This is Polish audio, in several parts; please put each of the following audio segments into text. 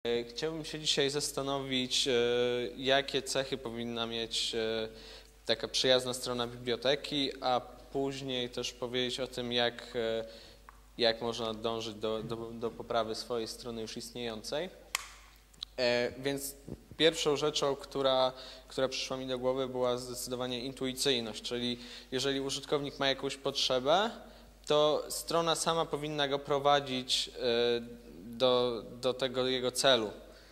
Chciałbym się dzisiaj zastanowić, jakie cechy powinna mieć taka przyjazna strona biblioteki, a później też powiedzieć o tym, jak można dążyć do poprawy swojej strony już istniejącej. Więc pierwszą rzeczą, która przyszła mi do głowy, była zdecydowanie intuicyjność, czyli jeżeli użytkownik ma jakąś potrzebę, to strona sama powinna go prowadzić do tego jego celu.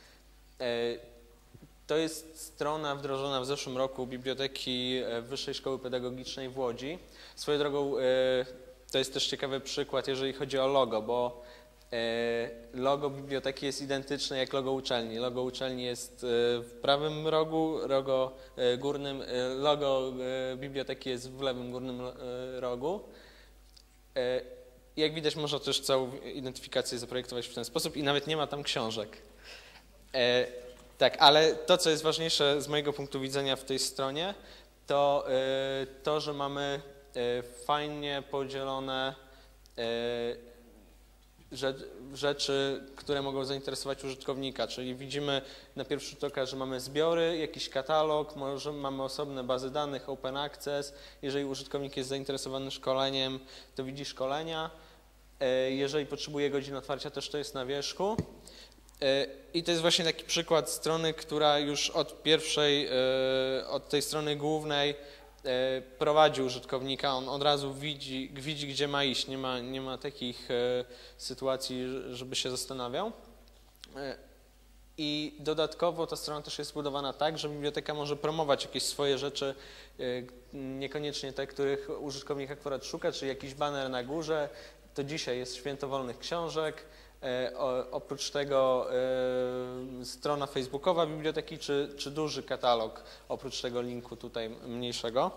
To jest strona wdrożona w zeszłym roku Biblioteki Wyższej Szkoły Pedagogicznej w Łodzi. Swoją drogą to jest też ciekawy przykład, jeżeli chodzi o logo, bo logo biblioteki jest identyczne jak logo uczelni. Logo uczelni jest w prawym rogu, logo biblioteki jest w lewym górnym rogu. Jak widać, można też całą identyfikację zaprojektować w ten sposób i nawet nie ma tam książek. Tak, ale to, co jest ważniejsze z mojego punktu widzenia w tej stronie, to to, że mamy fajnie podzielone rzeczy, które mogą zainteresować użytkownika, czyli widzimy na pierwszy rzut oka, że mamy zbiory, jakiś katalog, mamy osobne bazy danych, open access. Jeżeli użytkownik jest zainteresowany szkoleniem, to widzi szkolenia. Jeżeli potrzebuje godzin otwarcia, też to jest na wierzchu. I to jest właśnie taki przykład strony, która już od tej strony głównej prowadzi użytkownika, on od razu widzi, gdzie ma iść, nie ma takich sytuacji, żeby się zastanawiał. I dodatkowo ta strona też jest zbudowana tak, że biblioteka może promować jakieś swoje rzeczy, niekoniecznie te, których użytkownik akurat szuka, czyli jakiś baner na górze. To dzisiaj jest Święto Wolnych Książek. Oprócz tego strona facebookowa biblioteki czy duży katalog, oprócz tego linku tutaj mniejszego.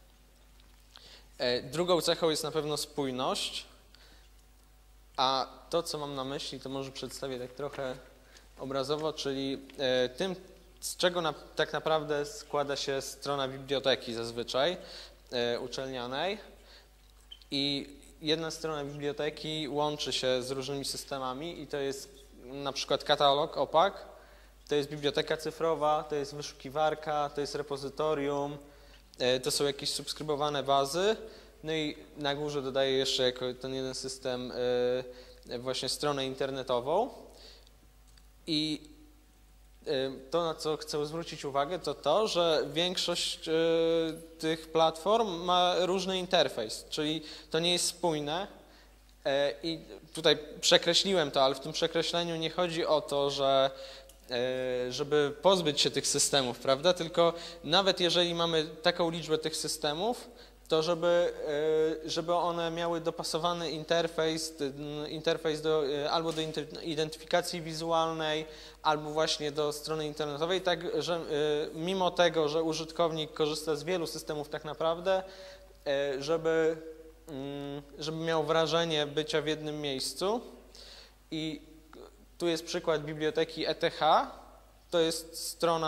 Drugą cechą jest na pewno spójność, a to, co mam na myśli, to może przedstawię tak trochę obrazowo, czyli tym, z czego tak naprawdę składa się strona biblioteki zazwyczaj uczelnianej. I jedna strona biblioteki łączy się z różnymi systemami i to jest na przykład katalog, OPAK, to jest biblioteka cyfrowa, to jest wyszukiwarka, to jest repozytorium, to są jakieś subskrybowane bazy, no i na górze dodaję jeszcze jako ten jeden system właśnie stronę internetową. I to, na co chcę zwrócić uwagę, to to, że większość tych platform ma różny interfejs, czyli to nie jest spójne i tutaj przekreśliłem to, ale w tym przekreśleniu nie chodzi o to, żeby pozbyć się tych systemów, prawda? Tylko nawet jeżeli mamy taką liczbę tych systemów, to żeby one miały dopasowany interfejs albo do identyfikacji wizualnej, albo właśnie do strony internetowej, tak że mimo tego, że użytkownik korzysta z wielu systemów tak naprawdę, żeby miał wrażenie bycia w jednym miejscu. I tu jest przykład biblioteki ETH, to jest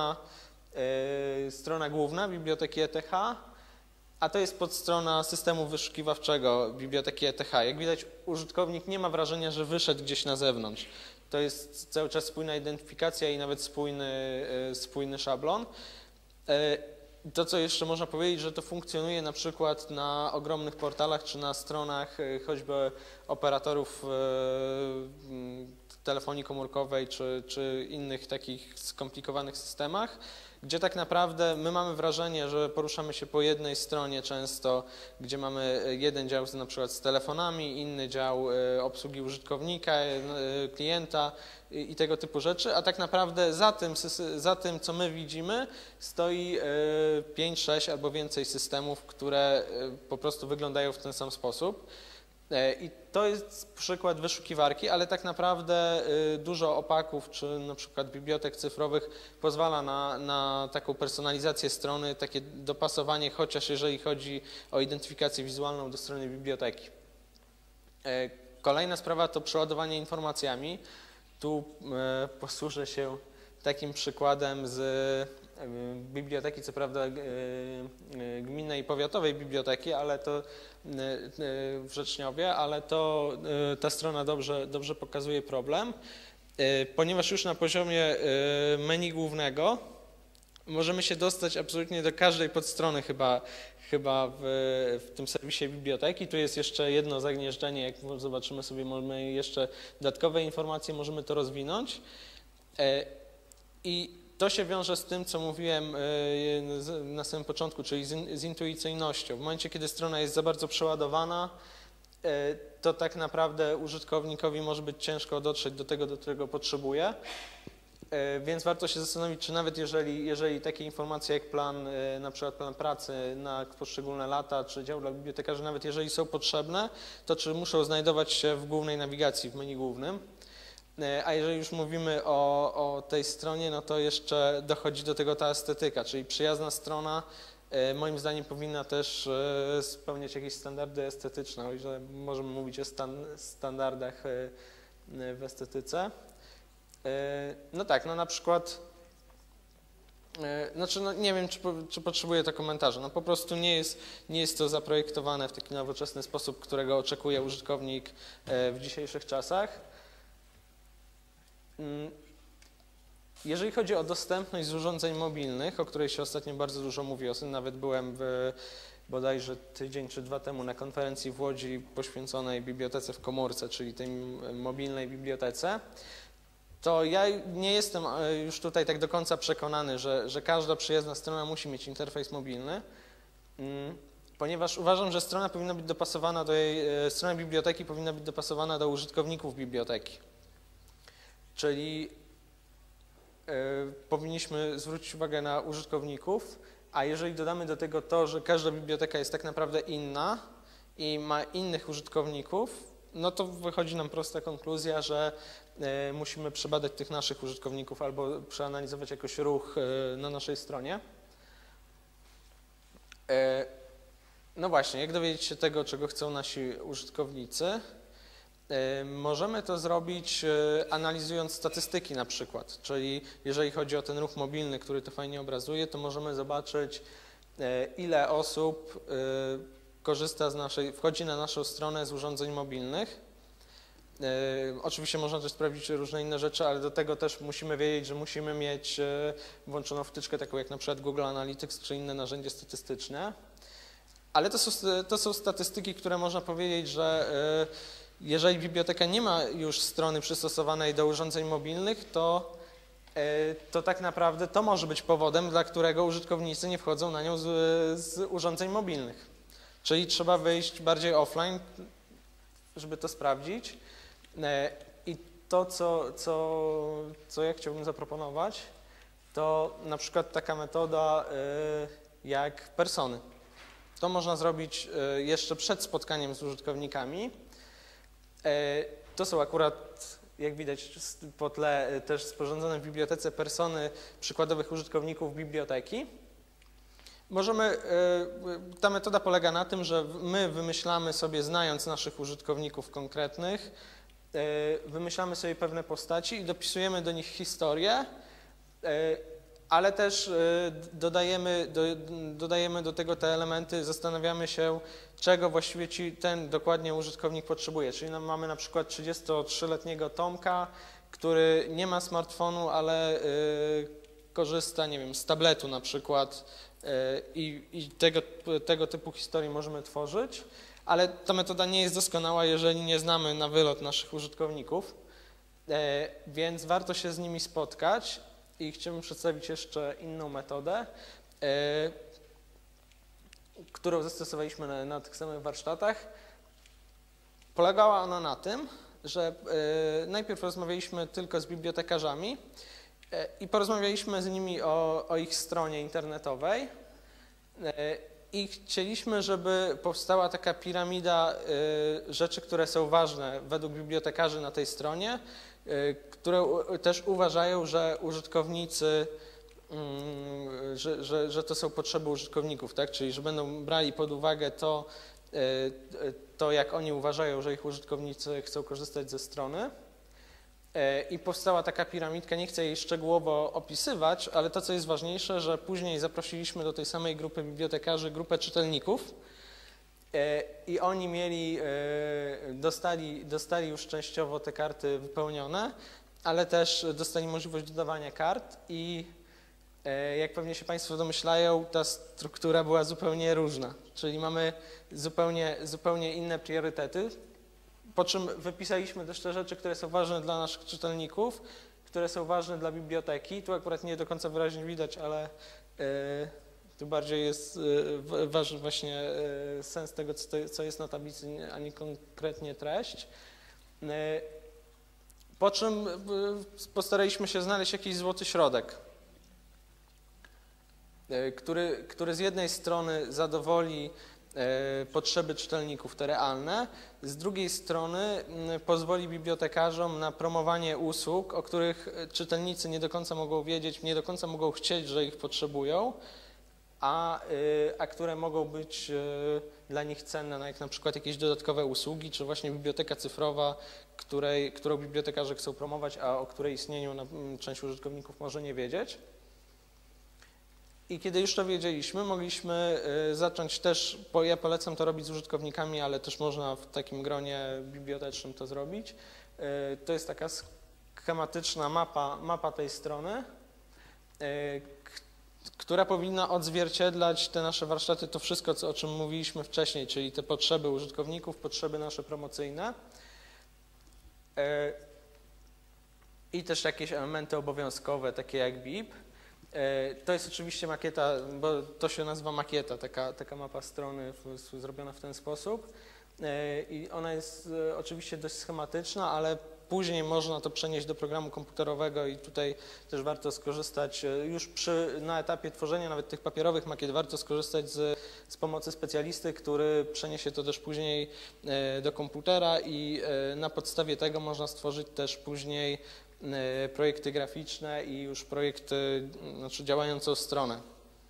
strona główna biblioteki ETH, a to jest podstrona systemu wyszukiwawczego biblioteki ETH. Jak widać, użytkownik nie ma wrażenia, że wyszedł gdzieś na zewnątrz. To jest cały czas spójna identyfikacja i nawet spójny szablon. To, co jeszcze można powiedzieć, że to funkcjonuje na przykład na ogromnych portalach czy na stronach choćby operatorów telefonii komórkowej czy innych takich skomplikowanych systemach, gdzie tak naprawdę my mamy wrażenie, że poruszamy się po jednej stronie często, gdzie mamy jeden dział na przykład z telefonami, inny dział obsługi użytkownika, klienta i tego typu rzeczy, a tak naprawdę za tym, co my widzimy, stoi 5, 6 albo więcej systemów, które po prostu wyglądają w ten sam sposób. I to jest przykład wyszukiwarki, ale tak naprawdę dużo opaków czy na przykład bibliotek cyfrowych pozwala na taką personalizację strony, takie dopasowanie, chociaż jeżeli chodzi o identyfikację wizualną do strony biblioteki. Kolejna sprawa to przeładowanie informacjami. Tu posłużę się takim przykładem z biblioteki, co prawda gminnej i powiatowej biblioteki, ale to w Rzeczniowie, ale ta strona dobrze pokazuje problem. ponieważ już na poziomie menu głównego możemy się dostać absolutnie do każdej podstrony chyba w tym serwisie biblioteki. Tu jest jeszcze jedno zagnieżdżenie, jak zobaczymy sobie, mamy jeszcze dodatkowe informacje, możemy to rozwinąć. I to się wiąże z tym, co mówiłem na samym początku, czyli z intuicyjnością. W momencie, kiedy strona jest za bardzo przeładowana, to tak naprawdę użytkownikowi może być ciężko dotrzeć do tego, do którego potrzebuje. Więc warto się zastanowić, czy nawet jeżeli takie informacje jak plan, na przykład plan pracy na poszczególne lata, czy dział dla bibliotekarzy, nawet jeżeli są potrzebne, to czy muszą znajdować się w głównej nawigacji, w menu głównym. A jeżeli już mówimy o tej stronie, no to jeszcze dochodzi do tego ta estetyka, czyli przyjazna strona moim zdaniem powinna też spełniać jakieś standardy estetyczne, o ile możemy mówić o standardach w estetyce. No tak, no na przykład, znaczy no nie wiem, czy potrzebuję to komentarza, no po prostu nie jest to zaprojektowane w taki nowoczesny sposób, którego oczekuje użytkownik w dzisiejszych czasach. Jeżeli chodzi o dostępność z urządzeń mobilnych, o której się ostatnio bardzo dużo mówi, nawet byłem bodajże tydzień czy dwa temu na konferencji w Łodzi poświęconej bibliotece w komórce, czyli tej mobilnej bibliotece, to ja nie jestem już tutaj tak do końca przekonany, że każda przyjazna strona musi mieć interfejs mobilny, ponieważ uważam, że strona powinna być dopasowana strona biblioteki powinna być dopasowana do użytkowników biblioteki. Czyli powinniśmy zwrócić uwagę na użytkowników, a jeżeli dodamy do tego to, że każda biblioteka jest tak naprawdę inna i ma innych użytkowników, no to wychodzi nam prosta konkluzja, że musimy przebadać tych naszych użytkowników albo przeanalizować jakoś ruch na naszej stronie. No właśnie, jak dowiedzieć się tego, czego chcą nasi użytkownicy? Możemy to zrobić analizując statystyki na przykład, czyli jeżeli chodzi o ten ruch mobilny, który to fajnie obrazuje, to możemy zobaczyć, ile osób korzysta wchodzi na naszą stronę z urządzeń mobilnych. Oczywiście można też sprawdzić różne inne rzeczy, ale do tego też musimy wiedzieć, że musimy mieć włączoną wtyczkę taką jak na przykład Google Analytics czy inne narzędzie statystyczne. Ale to są statystyki, które można powiedzieć, że jeżeli biblioteka nie ma już strony przystosowanej do urządzeń mobilnych, to tak naprawdę to może być powodem, dla którego użytkownicy nie wchodzą na nią z urządzeń mobilnych. Czyli trzeba wyjść bardziej offline, żeby to sprawdzić. I to, co ja chciałbym zaproponować, to na przykład taka metoda jak persony. To można zrobić jeszcze przed spotkaniem z użytkownikami. To są akurat, jak widać po tle, też sporządzone w bibliotece persony przykładowych użytkowników biblioteki. Ta metoda polega na tym, że my wymyślamy sobie, znając naszych użytkowników konkretnych, wymyślamy sobie pewne postaci i dopisujemy do nich historię, ale też dodajemy do tego te elementy, zastanawiamy się, czego właściwie ten dokładnie użytkownik potrzebuje. Czyli mamy na przykład 33-letniego Tomka, który nie ma smartfonu, ale korzysta, nie wiem, z tabletu na przykład i tego typu historii możemy tworzyć, ale ta metoda nie jest doskonała, jeżeli nie znamy na wylot naszych użytkowników, więc warto się z nimi spotkać. I chciałbym przedstawić jeszcze inną metodę, którą zastosowaliśmy na tych samych warsztatach. Polegała ona na tym, że najpierw rozmawialiśmy tylko z bibliotekarzami i porozmawialiśmy z nimi o ich stronie internetowej i chcieliśmy, żeby powstała taka piramida rzeczy, które są ważne według bibliotekarzy na tej stronie, które też uważają, że użytkownicy, że to są potrzeby użytkowników, tak? Czyli że będą brali pod uwagę to, jak oni uważają, że ich użytkownicy chcą korzystać ze strony. I powstała taka piramidka, nie chcę jej szczegółowo opisywać, ale to, co jest ważniejsze, że później zaprosiliśmy do tej samej grupy bibliotekarzy grupę czytelników i oni dostali już częściowo te karty wypełnione ale też dostali możliwość dodawania kart i jak pewnie się Państwo domyślają, ta struktura była zupełnie różna, czyli mamy zupełnie inne priorytety, po czym wypisaliśmy też te rzeczy, które są ważne dla naszych czytelników, które są ważne dla biblioteki. Tu akurat nie do końca wyraźnie widać, ale tu bardziej jest ważny właśnie sens tego, co jest na tablicy, a nie konkretnie treść. Po czym postaraliśmy się znaleźć jakiś złoty środek, który z jednej strony zadowoli potrzeby czytelników, te realne, z drugiej strony pozwoli bibliotekarzom na promowanie usług, o których czytelnicy nie do końca mogą wiedzieć, nie do końca mogą chcieć, że ich potrzebują, a które mogą być dla nich cenne, no jak na przykład jakieś dodatkowe usługi, czy właśnie biblioteka cyfrowa, którą bibliotekarze chcą promować, a o której istnieniu część użytkowników może nie wiedzieć. I kiedy już to wiedzieliśmy, mogliśmy zacząć też, bo ja polecam to robić z użytkownikami, ale też można w takim gronie bibliotecznym to zrobić. To jest taka schematyczna mapa tej strony, która powinna odzwierciedlać te nasze warsztaty, to wszystko, o czym mówiliśmy wcześniej, czyli te potrzeby użytkowników, potrzeby nasze promocyjne i też jakieś elementy obowiązkowe, takie jak BIP. To jest oczywiście makieta, bo to się nazywa makieta, taka mapa strony zrobiona w ten sposób i ona jest oczywiście dość schematyczna, ale później można to przenieść do programu komputerowego i tutaj też warto skorzystać, już na etapie tworzenia nawet tych papierowych makiet, warto skorzystać z pomocy specjalisty, który przeniesie to też później do komputera i na podstawie tego można stworzyć też później projekty graficzne i już projekty, znaczy działającą stronę.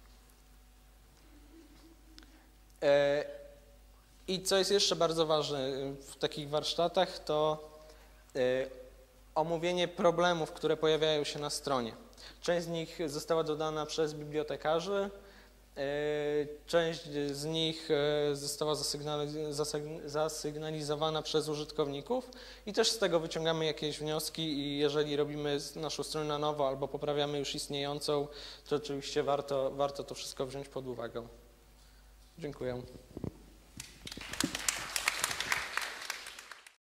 I co jest jeszcze bardzo ważne w takich warsztatach, to omówienie problemów, które pojawiają się na stronie. Część z nich została dodana przez bibliotekarzy, część z nich została zasygnalizowana przez użytkowników i też z tego wyciągamy jakieś wnioski i jeżeli robimy naszą stronę na nowo albo poprawiamy już istniejącą, to oczywiście warto to wszystko wziąć pod uwagę. Dziękuję.